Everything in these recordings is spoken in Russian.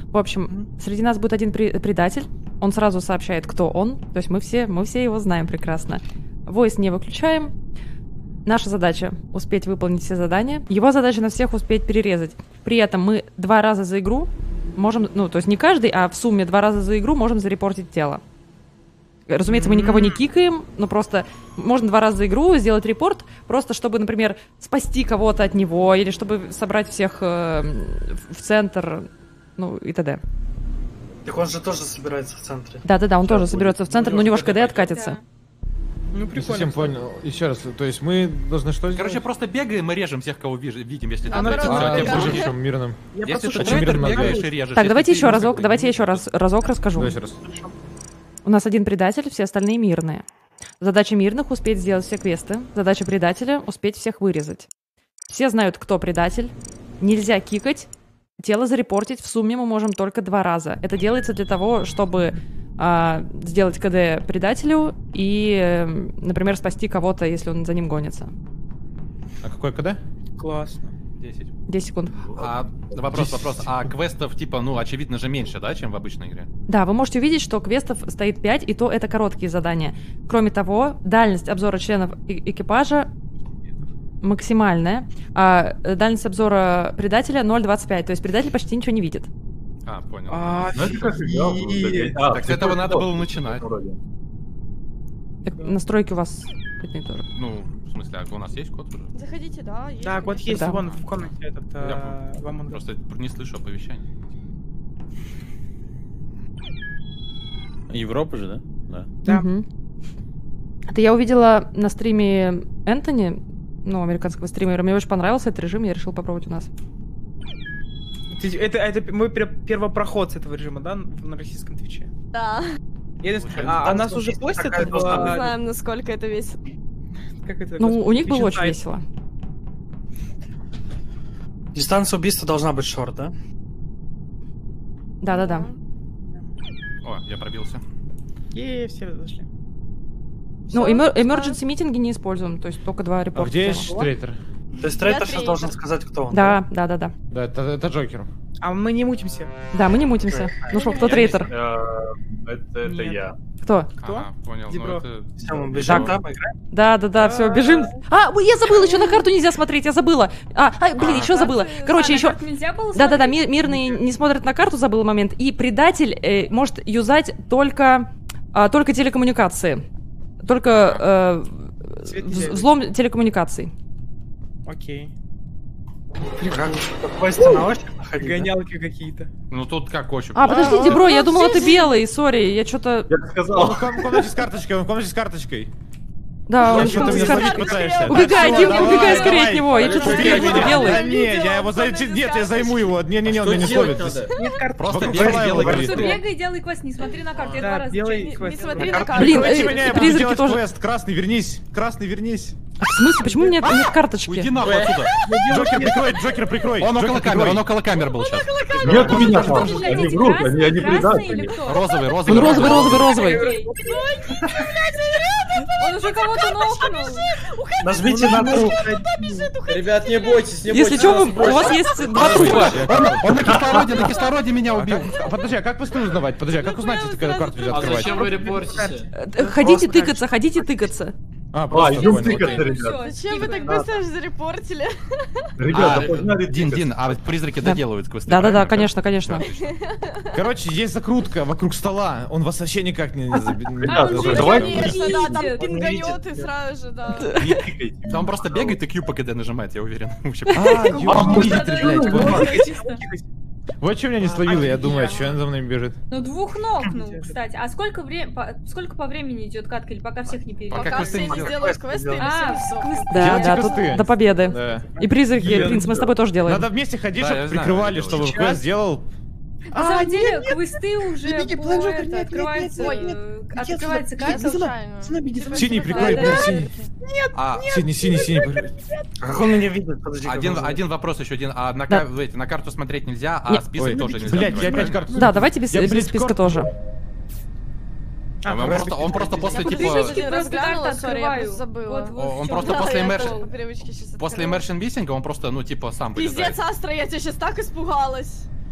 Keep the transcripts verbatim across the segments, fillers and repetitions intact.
В общем, среди нас будет один предатель. Он сразу сообщает, кто он. То есть мы все, мы все его знаем прекрасно. Войс не выключаем. Наша задача — успеть выполнить все задания. Его задача на всех успеть перерезать. При этом мы два раза за игру можем, ну, то есть не каждый, а в сумме два раза за игру можем зарепортить тело. Разумеется, мы никого не кикаем, но просто можно два раза за игру сделать репорт, просто чтобы, например, спасти кого-то от него, или чтобы собрать всех э, в центр, ну и т.д. Так он же тоже собирается в центре. Да-да-да, он Сейчас тоже соберется в центр, но у него же КД откатится. Да. Ну, прикольно. Не совсем понял. Еще раз, то есть мы должны что сделать? Короче, просто бегаем и режем всех, кого видим, если ты выжившим мирным. Если ты трейдер, бегаешь и режешь. Так, давайте еще разок, давайте я еще раз разок расскажу. У нас один предатель, все остальные мирные. Задача мирных — успеть сделать все квесты. Задача предателя — успеть всех вырезать. Все знают, кто предатель. Нельзя кикать. Тело зарепортить в сумме мы можем только два раза. Это делается для того, чтобы а, сделать КД предателю и, например, спасти кого-то, если он за ним гонится. А какой КД? Классно. десять. десять секунд. А, вопрос, вопрос. А квестов, типа, ну, очевидно же меньше, да, чем в обычной игре? Да, вы можете увидеть, что квестов стоит пять, и то это короткие задания. Кроме того, дальность обзора членов экипажа максимальная, а дальность обзора предателя ноль двадцать пять, то есть предатель почти ничего не видит. А, понял. Офигеть. Так с этого надо было начинать. Настройки у вас видны тоже. Ну, в смысле, а у нас есть код уже? Заходите, да, есть. Да, код есть, Да. вон в комнате этот, э, вам он... Просто не слышу оповещания. Европа же, да? Да. Да. Угу. Это я увидела на стриме Энтони, ну, американского стримера. Мне очень понравился этот режим, я решил попробовать у нас. Это, это мы первопроходцы этого режима, да, на российском твиче? Да. Я, а, а нас уже постят? Мы знаем, насколько это весело. Как это, Ну, господи, у них было Twitch очень Insight. весело. Дистанция убийства должна быть шорт, да? Да-да-да. О, я пробился. Е, все зашли. Ну, emer- emergency митинги не используем, то есть только два репорта. А где есть трейтер? То есть трейтер Я сейчас трейдер. должен сказать, кто он. Да, да-да-да. Да, это, это Джокер. А мы не мутимся. Да, мы не мутимся. Ну что, кто трейтер? Это, это я. Кто? Кто? Ага, понял. Ну, Дебро. это... Все, мы бежим, Так. да, играем? Да-да-да, все, бежим. А, ой, я забыла, еще на карту нельзя смотреть, я забыла. А, ай, блин, еще забыла. Короче, еще... Да-да-да, ми- мирные не смотрят на карту, забыл момент. И предатель э, может юзать только, а, только телекоммуникации. Только э, вз- взлом телекоммуникаций. Окей. Квесты на ощупь находить, да? Гонялки какие-то. Ну тут как ощупь. А, подожди, Дебро, я думала, ты белый, сори, я что-то... Я Он сказал. в ком- в комнате с карточкой, он в комнате с карточкой. Да, он Что ты что-то меня скажет. словить пытаешься? Убегай, Да Дим, всё, убегай давай, скорее давай. от него, я что-то Убегай, скорее меня. белый. Да не, я его за... Нет, я займу его. Не-не-не, он меня не словит. Просто Вокруг бегай, стола делай его квест. говорит. Бегай, делай квест, не смотри на карту, я Да, два раза делай чё, не- квест. не смотри На на карту. карту. Блин, Прикройте э, меня, я буду призраки делать тоже. квест. Красный, вернись. Красный, вернись. В смысле, почему у меня нет карточки? Уйди нахуй отсюда. Джокер, прикрой, Джокер, прикрой. Он около Джокер, камеры, прикрой. он около камеры был сейчас. Нет у меня там. Вы Они хотите врут, красный, они, они красный или предатели. кто? Розовый, Он розовый. розовый, розовый, розовый. Он уже кого-то нокнул. Нажмите на труп. Ребят, не бойтесь, не бойтесь. Если что, нас вы- у больше. вас есть два трупа. Он на кислороде, на кислороде меня А убил. как- Подожди, а как быстрее узнавать? Подожди, а как узнать, что ты когда карту нельзя А открывать? зачем вы репортите? Э, Ходите тыкаться, ходите тыкаться. А, А, просто идем понял, тыкаться, окей. ребят. Зачем вы так быстро зарепортили? Ребята, А, погнали Дин, тыкаться. Дин, а призраки Да. доделывают квесты. Да-да-да, правильно? конечно, конечно. Отлично. Короче, есть закрутка вокруг стола. Он вас вообще никак не... Ребята, Он же, давай- конечно, да, там Он пингает видит, и сразу же, да. Не тыкайте. Да он просто бегает и Q по КД нажимает, я уверен. Вообще. А, ёбаный, блядь, вот. Чисто. Вот что меня не словило, я думаю, что он за мной бежит. Ну, двух нокнул, кстати. А сколько, вре... по... сколько по времени идет катка? Или пока всех не перейдет? Пока Пока квесты все не не делают. сделают квесты, или А, все не квесты. Да, Делайте да, тут квесты. до победы. Да. И призраки, Я- принц, мы с тобой тоже делаем. Надо вместе ходить, Да, чтобы я знаю, прикрывали, я чтобы делаю. квест сделал. На самом деле, квесты уже беги, по Блэк Джокер, это, нет, нет, открывается, нет, нет, э, нет, открывается нет, карта. Случайно. Синий прикрой, Да, да, да. синий. А, Синий, синий, синий. А как он меня видит? Подожди. как один, он один вопрос еще один. А на, Да. ка- эти, на карту смотреть нельзя, а Нет. список Ой, тоже нельзя. блядь, я открывать, опять правильно? карту. Да, давайте без, Я, без блядь, списка карту- тоже. А, Он просто, он просто после Я типа... подписчики Просто разглянула, так сори, я открываю. просто забыла. Вот, вот Он в чём просто дело. после Да, я иммершн- по привычке сейчас После открыла. immersion бисинга он просто, ну, типа, сам Пиздец, вылезает. Астра, я тебя сейчас так испугалась.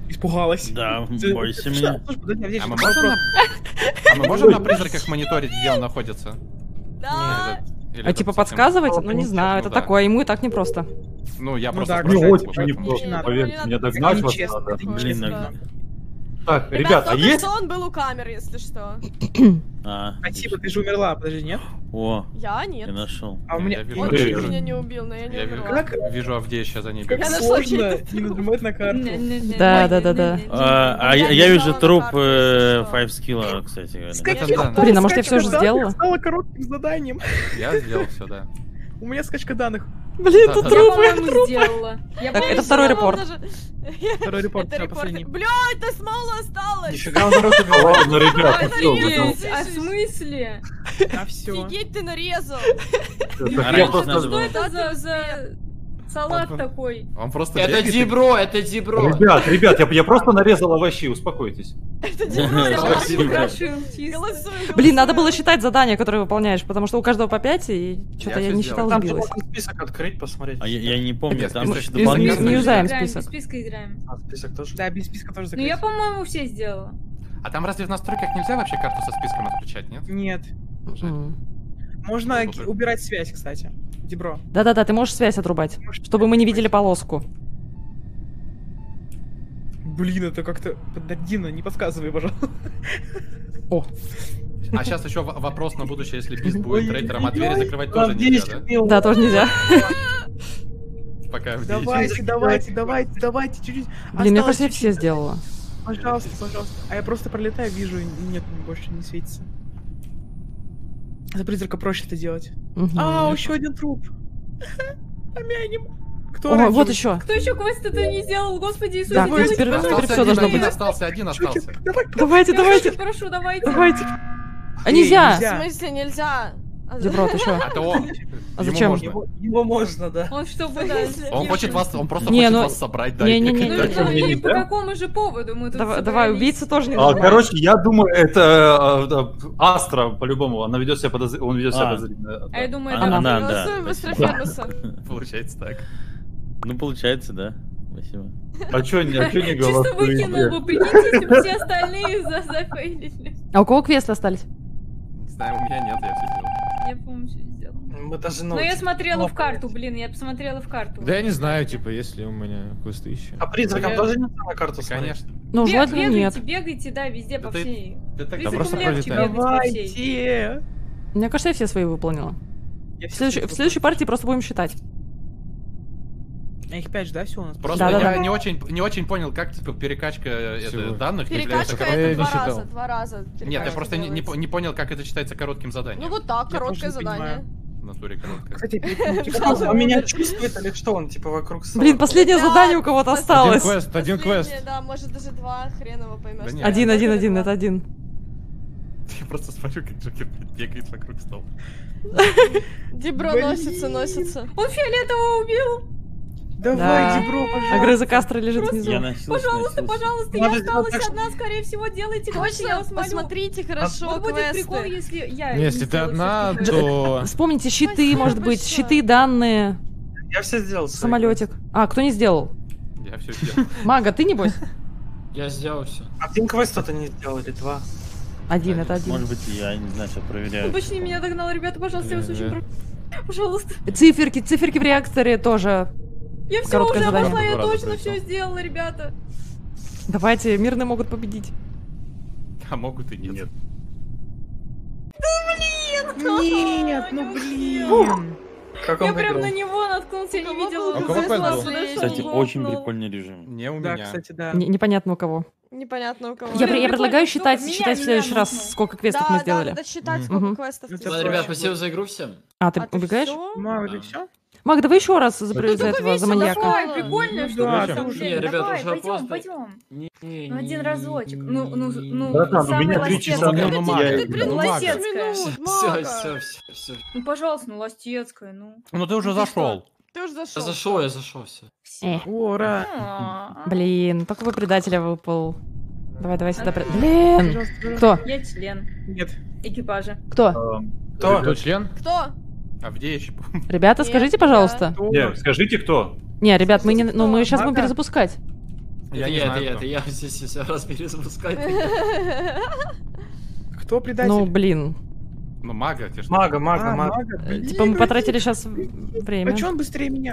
Испугалась. Да, Ты- бойся Слушай, меня. слушай, подожди, а здесь А мы еще можем вопрос. на... А мы можем на призраках мониторить, где он находится? Да. Или А это типа совсем- подсказывать? Ну не Ну, знаю, это да. такое, ему и так непросто. Ну, я Ну просто да, спрашиваю, Не кстати, типа, очень поэтому- непросто, надо. поверьте, Не мне надо. догнать Это вас нечестно, надо. это Блин, нечестно. наверное. Так, Ребят, ребят, а только есть? что он был у камер, если что. А, Спасибо, ты же умерла, подожди, нет? о, Я я нет. нашел. А у Я меня... вижу, Он Э, чуть вижу, меня не убил, но я не я вижу, умерла. Как? вижу Авдея за ней Как бегает. нашла сложно чей-то не труп. нажимать на карту. Да, да, да, да. А, а я, Я я не вижу знала труп на карту, если э, что. Five Skill, кстати говоря. С Это каких да. пор Блин, а может, я скачка всё же данных сделала? стала коротким заданием. Я сделал все, да. У меня скачка данных. Блин, Да, тут да, Я, трупы. по-моему, сделала. Я, Так, по-моему, это второй сделала. репорт. Второй репорт, Это всё, репорт. последний. Блядь, да мало осталось. Нифига он народ убивает. Ладно, ребят, ну всё, вы там- Офигеть, а в смысле? А все. Офигеть, ты нарезал. Так я раньше просто... надо Что было. это за, за салат такой? Он просто Это бегает и- Дибро, это Дибро. Ребят, ребят, я, я просто нарезал овощи, успокойтесь. Это Спасибо. Украшил чисто. Голосуем. Блин, надо было считать задания, которые выполняешь, потому что у каждого по пять, и что-то Я я всё не сделал. считала, Там сбилась. можно список открыть, посмотреть. А я, я не помню, Нет, там список же не- дополнительно. не юзаем Играем, без список. списка играем. А, список тоже? Да, без списка тоже Ну закрыть. я, по-моему, все сделала. А там разве в настройках нельзя вообще карту со списком отключать, нет? Нет. М. Можно Ну, супер. убирать связь, кстати. Дибро. Да-да-да, ты можешь связь отрубать, чтобы мы не видели полоску. Блин, это как-то... Дина, не подсказывай, пожалуйста. О, А сейчас еще в- вопрос на будущее, если Бист будет Ой, трейдером, а двери ой, закрывать тоже Авдей нельзя, да? сидел. да, тоже нельзя. Пока Авдей Давайте, закрывать. давайте, давайте, давайте, чуть-чуть. Блин, мне Осталось кажется, я чуть-чуть. все сделала. Пожалуйста, пожалуйста. А я просто пролетаю, вижу, нет, больше не светится. За призрака проще это делать. Мгм. А, еще один труп. Помянем. Кто О, оранжевый? вот еще. Кто еще квест-то не сделал? Господи Иисусе, Так, делайте, теперь- пожалуйста. теперь Остался всё один, должно один быть. остался, один остался. Чуть-чуть. Давай, Давайте, Я давайте, очень прошу, давайте. давайте. А Эй, нельзя! В смысле нельзя? А Дебро, ты что? Это он. А Ему зачем? можно. Его, его можно, да. Он что, В будет? смысле? Он хочет вас, он просто Не, хочет ну- вас собрать, да, не, и не, не, бегать не, дальше. Ну, не и нельзя? по какому же поводу мы тут Давай, давай, собрались? убийца тоже не А, нажимай. короче, я думаю, это э, э, Астра, по-любому, она ведет себя подозр... он ведет себя А. подозрительно. А я думаю, Она, это она, да. Голосуем быстро спасибо. Фернуса. Получается так. Ну, получается, да. Спасибо. А чё, не- а чё не Чисто голосуете? выкинул бы, прикиньте, если бы все остальные за- зафейлили. А у кого квесты остались? Не знаю, у меня нет, я все сделал. Я, по-моему, все сделала. Мы даже Но я ноутик- смотрела в ну, карту, блин, я посмотрела в карту. Да я не знаю, типа, если у меня квесты еще. А призракам Я- тоже нельзя на карту смотреть? Конечно. Ну, Бег- желательно нет. бегайте, бегайте, да, везде по Да ты- всей. Ты так Призракам просто легче пролетаем. бегать по всей. Давайте. Мне кажется, я все свои выполнила. Я В все следующей, в следующей партии просто будем считать. А их пять же, да, все у нас? Просто Да-да-да. я не очень, не очень понял, как типа перекачка э, Всего. это, данных является Перекачка Я это не два считал. раза, два раза. Нет, я перекачка просто не, не, по- делается. не понял, как это считается коротким заданием. Ну вот так, Я короткое тоже не задание. В натуре короткое. Кстати, Типа, он меня чувствует или что? Он типа вокруг стола? Блин, последнее Да, задание у кого-то последнее. Один осталось. квест, один Последнее, квест. Да, может даже два, хрен его поймешь. Да нет. Один, один, один, это один. Я просто смотрю, как Джокер бегает вокруг стола. Дибро Блин. носится, носится. Он фиолетового убил! Да. давай, Дибро, пожалуйста. Огрызок Астра лежит внизу. Я носился, Пожалуйста, носился. пожалуйста, Надо я сделать осталась так, что- одна, скорее всего, делайте лучше, я вас Точно, молю. посмотрите хорошо Вот будет прикол, квесты. если я Не, не если ты сделаю одна, всё-таки. то... Вспомните щиты, Спасибо может быть, большое. щиты, данные, Я все сделал. свои. самолетик. А, кто не сделал? Я все сделал. Мага, ты небось? Я сделал все. Один квест кто-то не сделал или два. Один, это один. Может быть, я не знаю, что Ну, проверяю. почти меня догнал, ребята, пожалуйста, я вас очень Да. прошу. Пожалуйста. Циферки, циферки в реакторе тоже. Я все Короткое уже задание. обошла, я Два раза точно пролетел. все сделала, ребята. Давайте, мирные могут победить. А могут и нет. Нет, ну блин. Как Я он прям выиграл? на него наткнулся, я не видела. А у он кого зашла, квест был? подошел, Кстати, гопнул. очень прикольный режим. Не у Да, меня. кстати, да. Не- непонятно у кого. Непонятно у кого. Я, Блин, при- я прикольно, предлагаю что считать, меня- считать в меня следующий раз, нокнул. сколько квестов да, мы сделали. Да, надо считать, Мгм. сколько Мгм. квестов Ну, ты это Ладно, сделал. ребят, спасибо за игру всем. А, ты А ты убегаешь? всё? Мама, Да. это все? Маг, давай еще раз за, за только этого, за весело, маньяка. Давай, прикольно, Ну что да, ты ты там уже- делаешь. ребята, Давай, уже пойдем, опоздали. пойдем. Не, Ну, один разочек. Ну, ну, ну, Братан, у самый меня три ластецкая. часа Ну, нет, ну, я мага. играю. Блин, Ну, мага. ластецкая. Минут, Все, Мага. все, все, все. Ну, пожалуйста, ну, ластецкая, ну. Ну ты уже Ну, ты зашел. Ты уже Я зашел. зашел, я зашел, все. Э, Ура. А, блин, только бы предателя выпал. Давай, давай сюда. пред- Блин! Пожалуйста, пожалуйста. Кто? Я член Нет. экипажа. Кто? Эм, Кто? Кто член? Кто? Авдей еще. Ребята, Нет, скажите, я. пожалуйста. Не, скажите, кто? Не, ребят, мы не, ну мы сейчас будем Мага? перезапускать. Я Это не я, это знаю, я, кто. это я здесь все раз перезапускать. Кто предатель? Ну, блин. Ну, мага, те что. Мага, мага, А, мага. мага. Блин, Типа мы Россия. потратили сейчас время. А чё он быстрее меня?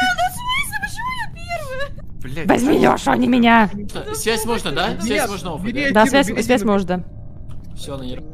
Блядь. Возьми Лёшу, а не меня. Связь можно, да? Нет, Связь можно оффать, бери Да, Дину, связь, бери связь Дину. может, да. Все, на нерв.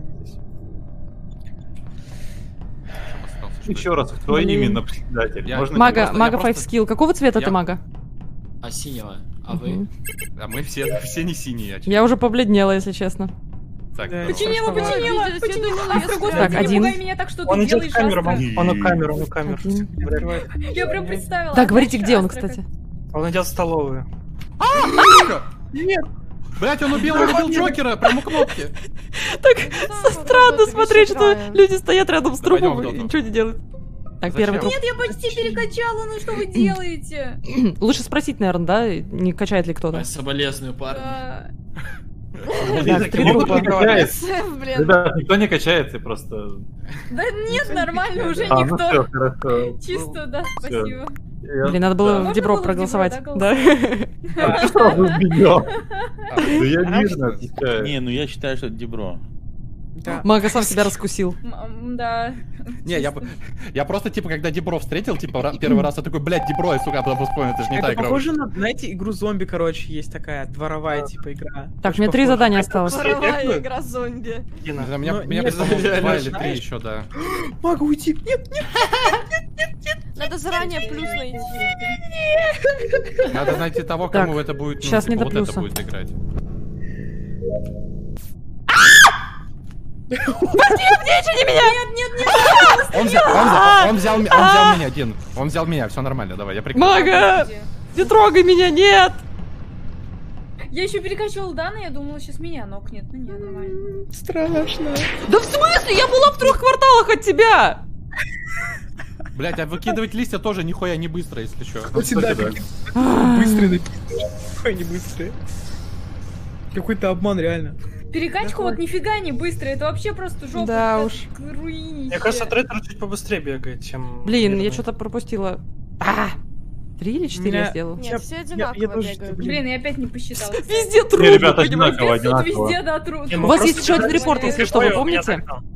Еще раз, кто Блин. именно предатель? Я- Можно Мага, просто- мага я five просто- skill. Какого цвета Я- ты мага? А синего? А вы? Мгм. А мы все, все не синие, очевидно. Я уже побледнела, если честно. Так, Да, здорово. Починила, Давай. починила, Видите, я починила. думала, Астра, я господи, Так, не один. пугай меня так, что Он ты идет делаешь, в камеру, Астра. он у камеру, он у камеру. Один. Я прям представила. Да, говорите, Астра, где он, Астра, кстати. Он идет в столовую. Нет, Блять, он убил, он убил Джокера, прямо у кнопки. Так вот странно вот смотреть, что играем. люди стоят рядом с Да пойдем, трупом и Доктор. ничего не делают. Так, Зачем? первый труп. Нет, я почти перекачала, ну что вы делаете? Лучше спросить, наверное, да, не качает ли кто-то. Ой, соболезную парни. Да. Так, три Никто трупа. не качается. Блин. Ребят, никто не качается, просто... Да нет, нормально, уже А, ну никто. все, хорошо. Чисто, да, Всё. спасибо. Я- Блин, надо было да. в Можно Дебро было в проголосовать. Дебро, Да. А, что вы меня? А, Да я а, мирно что? отвечаю. Не, ну я считаю, что это Дебро. да. Мага сам себя раскусил. М, м, Да. Не, я, я просто, типа, когда Дебро встретил, типа, ра- первый раз, я такой, блядь, Дебро, и, сука, а потом вспомнил, это же не та Это игра. похоже на, знаете, игру зомби, короче, есть такая дворовая типа игра. Так, Очень мне три похоже. задания осталось. Воровая игра зомби. Дина. Не знаю, Меня, Но меня нет, по-моему, реально, два или три знаешь? еще, да. Могу уйти. Нет, нет. Надо заранее плюс найти. Надо найти того, Так, кому это будет, ну, щас не типа, до вот это плюса. будет играть. Он взял, он взял, он взял, м- он взял меня, Дин. Он взял меня, все нормально, давай, я прикрыл. Мага! Не трогай меня, нет! Я еще перекачивала данные, я думала, сейчас меня нокнет. Ну нет, нормально. Страшно. Да в смысле? Я была в трех кварталах от тебя! Блять, а выкидывать листья тоже нихуя не быстро, если что. Кстати, да, да. какие-то быстрые написано. Какой не быстрые. Какой-то обман, реально. Перекачка вот нифига не быстрая, это вообще просто жопа. Да как уж. руинище. Мне кажется, Трейдер чуть побыстрее бегает, чем... Блин, я мирный. что-то пропустила. А! Три или четыре я Меня- сделал? Нет, все я одинаково тоже, бегают. блин. Блин, я опять не посчитала. Везде Не, трупы, ребята, понимаете? одинаково, Тут одинаково. везде, да, труд. Не, У мы вас просто есть еще один играли, репорт, я если что, ой, вы у меня помните? так,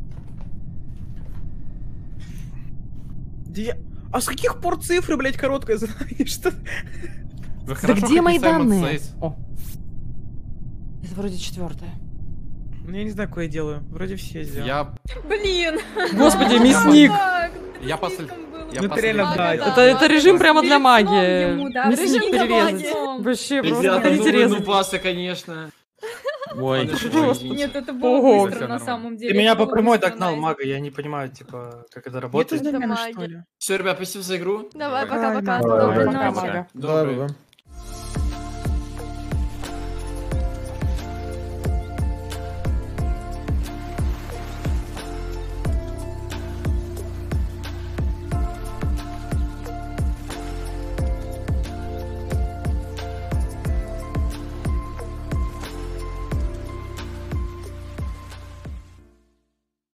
Да я- А с каких пор цифры, блядь, короткое задание? Что? Вы Да хорошо, где хоть мои не Simon данные? Says. О. Это вроде четвертое. Ну я не знаю, какое я делаю. Вроде все сделал. Я, Блин. Господи, мясник! Так, я это после... слишком было. Я Ну, это последний- реально, да, Это, это режим прямо для Перед сном магии. ему, да, Мясник режим для перерезать. магии. Вообще просто Ребята, ну вы перерезать. нубасы, конечно. Ой, Ладно, шучу, Господи. извините. Нет, это было Ого. быстро Всё на нормально. самом деле. Ты меня это по было прямой быстро, догнал, найс. мага, я не понимаю, типа, как это Это работает. замена, маги. что ли? Все, ребят, спасибо за игру. Давай, Давай, пока-пока. давай, Доброй давай. ночи. Мага. Доброй.